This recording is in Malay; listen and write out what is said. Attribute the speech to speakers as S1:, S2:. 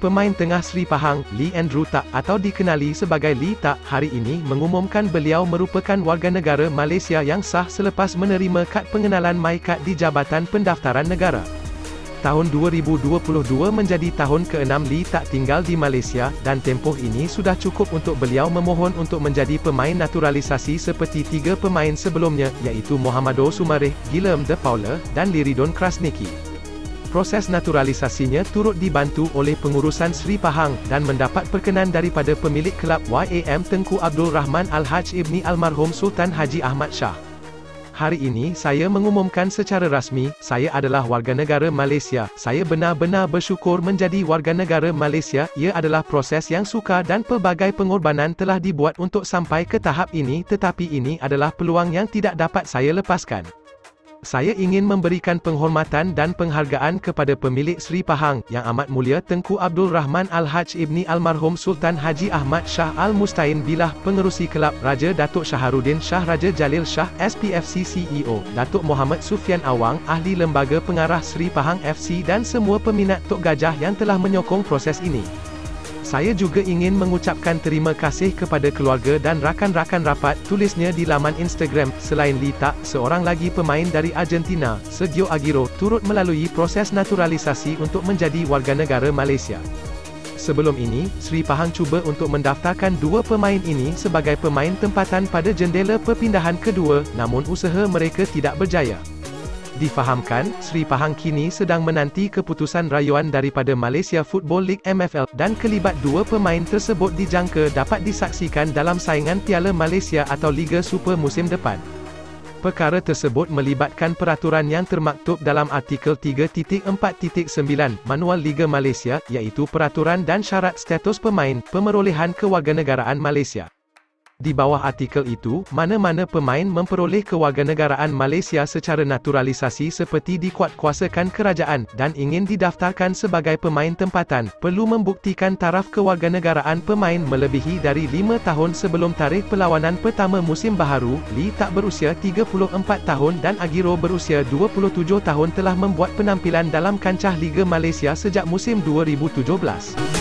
S1: Pemain tengah Seri Pahang, Lee Andrew Tak atau dikenali sebagai Lee Tak, hari ini mengumumkan beliau merupakan warganegara Malaysia yang sah selepas menerima kad pengenalan MyKad di Jabatan Pendaftaran Negara. Tahun 2022 menjadi tahun ke-6 Lee Tak tinggal di Malaysia, dan tempoh ini sudah cukup untuk beliau memohon untuk menjadi pemain naturalisasi seperti 3 pemain sebelumnya, iaitu Mohamado Sumareh, Guillaume de Paula, dan Liridon Krasniqi. Proses naturalisasinya turut dibantu oleh pengurusan Seri Pahang, dan mendapat perkenan daripada pemilik kelab YAM Tengku Abdul Rahman Al-Haj Ibni Almarhum Sultan Haji Ahmad Shah. Hari ini saya mengumumkan secara rasmi, saya adalah warganegara Malaysia. Saya benar-benar bersyukur menjadi warganegara Malaysia. Ia adalah proses yang sukar dan pelbagai pengorbanan telah dibuat untuk sampai ke tahap ini, tetapi ini adalah peluang yang tidak dapat saya lepaskan. Saya ingin memberikan penghormatan dan penghargaan kepada pemilik Seri Pahang, Yang Amat Mulia Tengku Abdul Rahman Al-Haj Ibni Almarhum Sultan Haji Ahmad Shah Al-Mustain Billah, pengerusi kelab, Raja Datuk Syaharuddin Shah Raja Jalil Shah, SPFC CEO, Datuk Muhammad Sufian Awang, Ahli Lembaga Pengarah Seri Pahang FC, dan semua peminat Tok Gajah yang telah menyokong proses ini. Saya juga ingin mengucapkan terima kasih kepada keluarga dan rakan-rakan rapat, tulisnya di laman Instagram. Selain Lee Tak, seorang lagi pemain dari Argentina, Sergio Aguero, turut melalui proses naturalisasi untuk menjadi warganegara Malaysia. Sebelum ini, Seri Pahang cuba untuk mendaftarkan 2 pemain ini sebagai pemain tempatan pada jendela perpindahan kedua, namun usaha mereka tidak berjaya. Difahamkan, Seri Pahang kini sedang menanti keputusan rayuan daripada Malaysia Football League MFL, dan kelibat 2 pemain tersebut dijangka dapat disaksikan dalam saingan Piala Malaysia atau Liga Super musim depan. Perkara tersebut melibatkan peraturan yang termaktub dalam artikel 3.4.9 Manual Liga Malaysia, iaitu peraturan dan syarat status pemain, pemerolehan kewarganegaraan Malaysia. Di bawah artikel itu, mana-mana pemain memperoleh kewarganegaraan Malaysia secara naturalisasi seperti dikuatkuasakan kerajaan, dan ingin didaftarkan sebagai pemain tempatan, perlu membuktikan taraf kewarganegaraan pemain melebihi dari 5 tahun sebelum tarikh perlawanan pertama musim baharu. Lee Tak berusia 34 tahun dan Aguero berusia 27 tahun telah membuat penampilan dalam kancah Liga Malaysia sejak musim 2017.